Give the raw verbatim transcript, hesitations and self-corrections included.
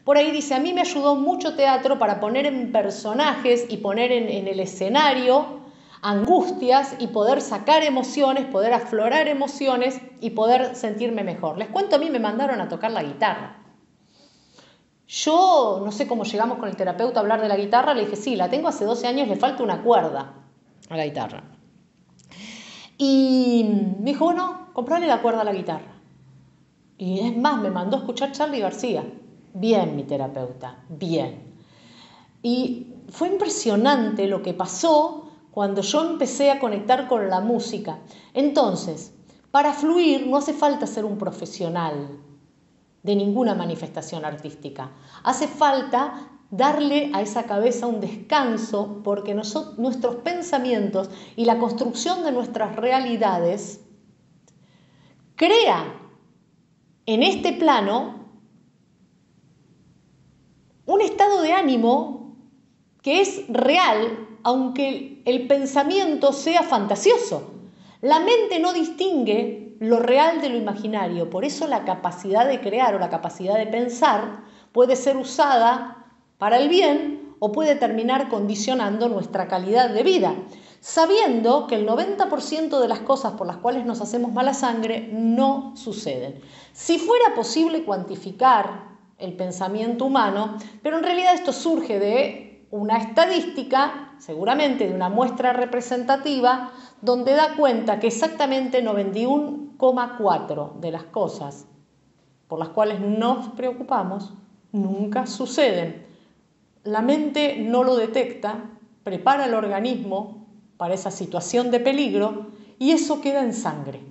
Por ahí dice, a mí me ayudó mucho teatro para poner en personajes y poner en, en el escenario angustias y poder sacar emociones, poder aflorar emociones y poder sentirme mejor. Les cuento, a mí me mandaron a tocar la guitarra. Yo no sé cómo llegamos con el terapeuta a hablar de la guitarra, le dije, sí, la tengo hace doce años, le falta una cuerda a la guitarra. Y me dijo, bueno, comprale la cuerda a la guitarra. Y es más, me mandó a escuchar Charly García. Bien, mi terapeuta, bien. Y fue impresionante lo que pasó cuando yo empecé a conectar con la música. Entonces, para fluir no hace falta ser un profesional de ninguna manifestación artística. Hace falta darle a esa cabeza un descanso, porque nosotros, nuestros pensamientos y la construcción de nuestras realidades crea en este plano un estado de ánimo que es real, aunque el pensamiento sea fantasioso. La mente no distingue lo real de lo imaginario, por eso la capacidad de crear o la capacidad de pensar puede ser usada para el bien o puede terminar condicionando nuestra calidad de vida, sabiendo que el noventa por ciento de las cosas por las cuales nos hacemos mala sangre no suceden. Si fuera posible cuantificar el pensamiento humano, pero en realidad esto surge de una estadística, seguramente de una muestra representativa, donde da cuenta que exactamente noventa y uno coma cuatro de las cosas por las cuales nos preocupamos nunca suceden. La mente no lo detecta, prepara el organismo para esa situación de peligro y eso queda en sangre.